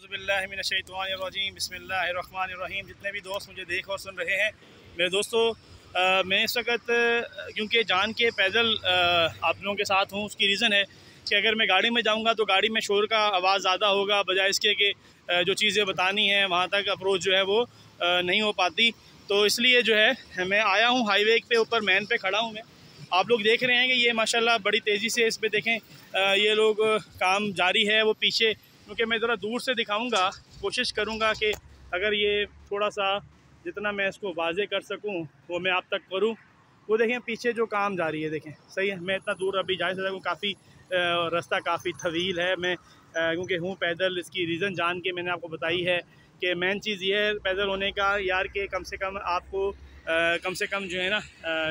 औज़ुबिल्लाहिमिनश्शैतानिर्रजीम बिस्मिल्लाहिर्रहमानिर्रहीम। जितने भी दोस्त मुझे देख और सुन रहे हैं मेरे दोस्तों, मैं इस वक्त क्योंकि जान के पैदल आप लोगों के साथ हूँ, उसकी रीज़न है कि अगर मैं गाड़ी में जाऊँगा तो गाड़ी में शोर का आवाज़ ज़्यादा होगा, बजाय इसके कि जो चीज़ें बतानी हैं वहाँ तक अप्रोच जो है वो नहीं हो पाती। तो इसलिए जो है मैं आया हूँ हाईवे पे, ऊपर मैन पे खड़ा हूँ मैं। आप लोग देख रहे हैं कि ये माशाल्लाह बड़ी तेज़ी से इस पे देखें ये लोग काम जारी है। वो पीछे, क्योंकि मैं ज़रा दूर से दिखाऊंगा, कोशिश करूंगा कि अगर ये थोड़ा सा जितना मैं इसको वाज़े कर सकूं वो मैं आप तक करूं। वो देखें पीछे जो काम जारी है, देखें सही है। मैं इतना दूर अभी जा सकूँ, काफ़ी रास्ता काफ़ी तवील है। मैं क्योंकि हूँ पैदल, इसकी रीज़न जान के मैंने आपको बताई है कि मेन चीज़ ये है पैदल होने का यार, कि कम से कम आपको कम से कम जो है ना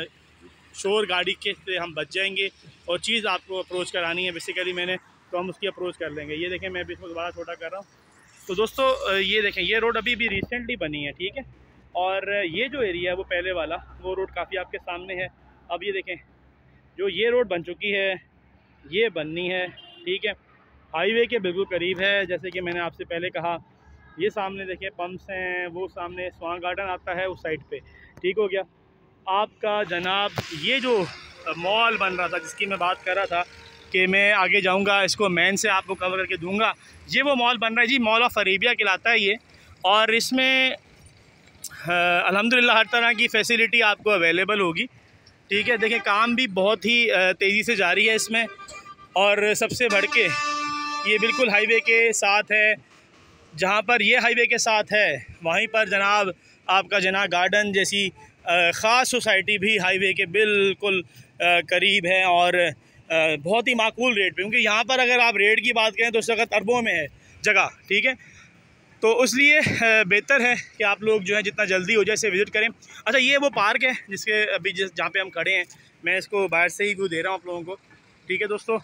शोर गाड़ी के से हम बच जाएंगे। और चीज़ आपको अप्रोच करानी है बेसिकली मैंने, तो हम उसकी अप्रोच कर लेंगे। ये देखें मैं अभी इसको दोबारा छोटा कर रहा हूँ। तो दोस्तों ये देखें, ये रोड अभी भी रिसेंटली बनी है, ठीक है। और ये जो एरिया है वो पहले वाला वो रोड काफ़ी आपके सामने है। अब ये देखें जो ये रोड बन चुकी है, ये बननी है, ठीक है। हाईवे के बिल्कुल करीब है। जैसे कि मैंने आपसे पहले कहा, ये सामने देखें पम्प्स हैं, वो सामने स्वां गार्डन आता है उस साइड पे, ठीक हो गया आपका जनाब। ये जो मॉल बन रहा था जिसकी मैं बात कर रहा था कि मैं आगे जाऊंगा इसको मैन से आपको कवर करके दूंगा, ये वो मॉल बन रहा है जी। मॉल ऑफ अरेबिया कहलाता है ये। और इसमें अल्हम्दुलिल्लाह हर तरह की फ़ैसिलिटी आपको अवेलेबल होगी, ठीक है। देखिए काम भी बहुत ही तेज़ी से जारी है इसमें। और सबसे बढ़ के ये बिल्कुल हाईवे के साथ है। जहाँ पर ये हाईवे के साथ है वहीं पर जनाब आपका जना गार्डन जैसी ख़ास सोसाइटी भी हाईवे के बिल्कुल करीब है। और बहुत ही माकूल रेट पे, क्योंकि यहाँ पर अगर आप रेट की बात करें तो उस वक्त अरबों में है जगह, ठीक है। तो इसलिए बेहतर है कि आप लोग जो है जितना जल्दी हो जाए इसे विज़िट करें। अच्छा ये वो पार्क है जिसके अभी जहाँ पे हम खड़े हैं, मैं इसको बाहर से ही व्यू दे रहा हूँ आप लोगों को, ठीक है दोस्तों।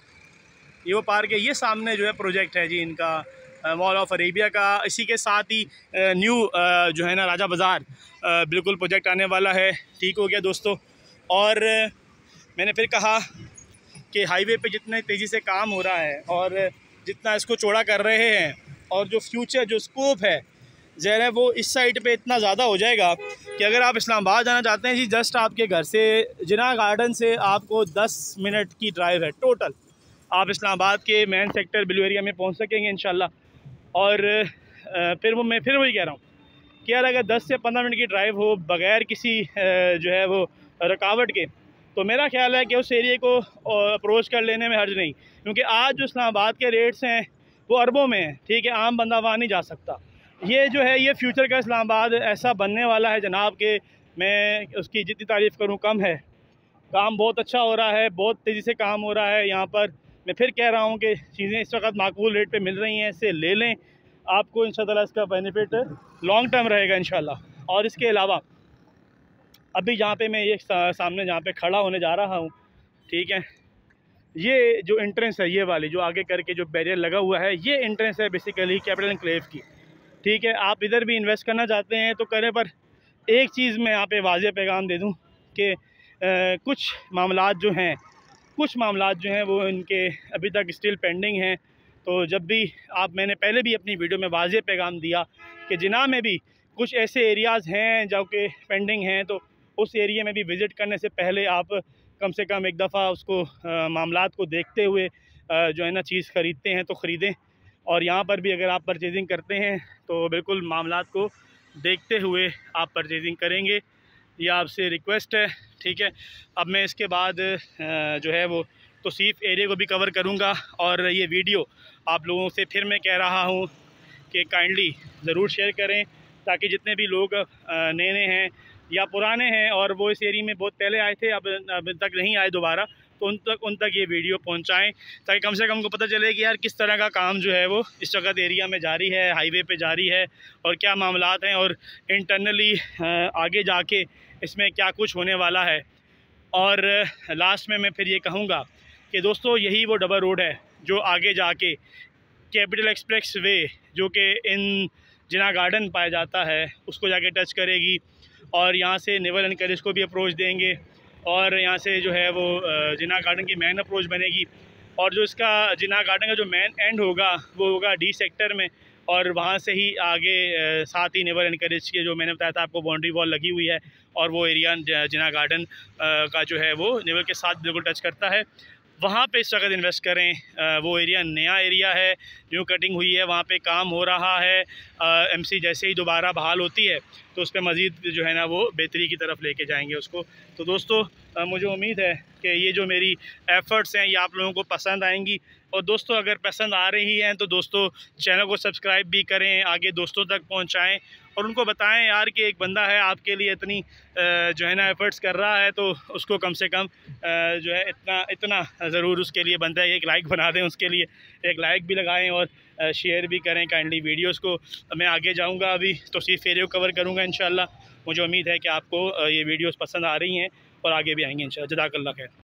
ये वो पार्क है, ये सामने जो है प्रोजेक्ट है जी इनका मॉल ऑफ अरेबिया का। इसी के साथ ही न्यू जो है ना राजा बाज़ार बिल्कुल प्रोजेक्ट आने वाला है, ठीक हो गया दोस्तों। और मैंने फिर कहा कि हाईवे पे जितने तेज़ी से काम हो रहा है और जितना इसको चौड़ा कर रहे हैं, और जो फ्यूचर जो स्कोप है ज़रा वो इस साइड पे इतना ज़्यादा हो जाएगा कि अगर आप इस्लामाबाद जाना चाहते हैं जी, जस्ट आपके घर से जिना गार्डन से आपको 10 मिनट की ड्राइव है टोटल। आप इस्लामाबाद के मेन सेक्टर ब्लू एरिया में पहुंच सकेंगे इंशाल्लाह। और फिर मैं फिर वही कह रहा हूँ कि यार अगर 10 से 15 मिनट की ड्राइव हो बग़ैर किसी जो है वो रुकावट के, तो मेरा ख्याल है कि उस एरिए को अप्रोच कर लेने में हर्ज नहीं। क्योंकि आज जो इस्लामाबाद के रेट्स हैं वो अरबों में हैं, ठीक है। आम बंदा वहाँ नहीं जा सकता। ये जो है ये फ्यूचर का इस्लामाबाद ऐसा बनने वाला है जनाब के मैं उसकी जितनी तारीफ़ करूँ कम है। काम बहुत अच्छा हो रहा है, बहुत तेज़ी से काम हो रहा है यहाँ पर। मैं फिर कह रहा हूँ कि चीज़ें इस वक्त माकूल रेट पे मिल रही हैं, इससे ले लें, आपको इंशाल्लाह इसका बेनिफिट लॉन्ग टर्म रहेगा इंशाल्लाह। और इसके अलावा अभी जहाँ पे मैं ये सामने जहाँ पे खड़ा होने जा रहा हूँ, ठीक है, ये जो एंट्रेंस है ये वाली जो आगे करके जो बैरियर लगा हुआ है, ये एंट्रेंस है बेसिकली कैपिटल एनक्लेव की, ठीक है। आप इधर भी इन्वेस्ट करना चाहते हैं तो करें, पर एक चीज़ मैं यहाँ पे वाज़ेह पैगाम दे दूँ कि कुछ मामलात जो हैं वो इनके अभी तक स्टिल पेंडिंग हैं। तो जब भी आप, मैंने पहले भी अपनी वीडियो में वाज़ेह पैगाम दिया कि जिना में भी कुछ ऐसे एरियाज़ हैं जो कि पेंडिंग हैं, तो उस एरिया में भी विज़िट करने से पहले आप कम से कम एक दफ़ा उसको मामलात को देखते हुए जो है ना चीज़ ख़रीदते हैं तो ख़रीदें। और यहाँ पर भी अगर आप परचेजिंग करते हैं तो बिल्कुल मामलात को देखते हुए आप परचेजिंग करेंगे, ये आपसे रिक्वेस्ट है, ठीक है। अब मैं इसके बाद जो है वो तौसीफ़ एरिया को भी कवर करूँगा। और ये वीडियो आप लोगों से फिर मैं कह रहा हूँ कि काइंडली ज़रूर शेयर करें, ताकि जितने भी लोग नए नए हैं या पुराने हैं और वो इस एरिया में बहुत पहले आए थे अब तक नहीं आए दोबारा, तो उन तक ये वीडियो पहुंचाएं, ताकि कम से कम उनको पता चले कि यार किस तरह का काम जो है वो इस वक्त एरिया में जारी है, हाईवे पे जारी है, और क्या मामलात हैं, और इंटरनली आगे जाके इसमें क्या कुछ होने वाला है। और लास्ट में मैं फिर ये कहूँगा कि दोस्तों यही वो डबल रोड है जो आगे जाके कैपिटल एक्सप्रेस वे जो कि इन जिना गार्डन पाया जाता है उसको जाके टच करेगी, और यहाँ से नेवल एनकरेज को भी अप्रोच देंगे, और यहाँ से जो है वो जिना गार्डन की मेन अप्रोच बनेगी। और जो इसका जिना गार्डन का जो मेन एंड होगा वो होगा डी सेक्टर में, और वहाँ से ही आगे साथ ही नेवर एनकरेज की जो मैंने बताया था आपको बाउंड्री वॉल लगी हुई है, और वो एरिया जिना गार्डन का जो है वो नेवर के साथ बिल्कुल टच करता है। वहाँ पे इस वक्त इन्वेस्ट करें। वो एरिया नया एरिया है, न्यू कटिंग हुई है, वहाँ पे काम हो रहा है। एमसी जैसे ही दोबारा बहाल होती है तो उस पर मज़ीद जो है ना वो बेहतरी की तरफ लेके जाएंगे उसको। तो दोस्तों मुझे उम्मीद है कि ये जो मेरी एफ़र्ट्स हैं ये आप लोगों को पसंद आएंगी। और दोस्तों अगर पसंद आ रही हैं तो दोस्तों चैनल को सब्सक्राइब भी करें, आगे दोस्तों तक पहुंचाएं और उनको बताएं यार कि एक बंदा है आपके लिए इतनी जो है ना एफ़र्ट्स कर रहा है, तो उसको कम से कम जो है इतना ज़रूर उसके लिए बनता है। एक लाइक बना दें, उसके लिए एक लाइक भी लगाएं और शेयर भी करें काइंडली वीडियोस को। मैं आगे जाऊंगा, अभी तो सिर्फ एरिया कवर करूंगा इंशाल्लाह। मुझे उम्मीद है कि आपको ये वीडियोस पसंद आ रही हैं और आगे भी आएंगे इंशाल्लाह। जज़ाकल्लाह खैर।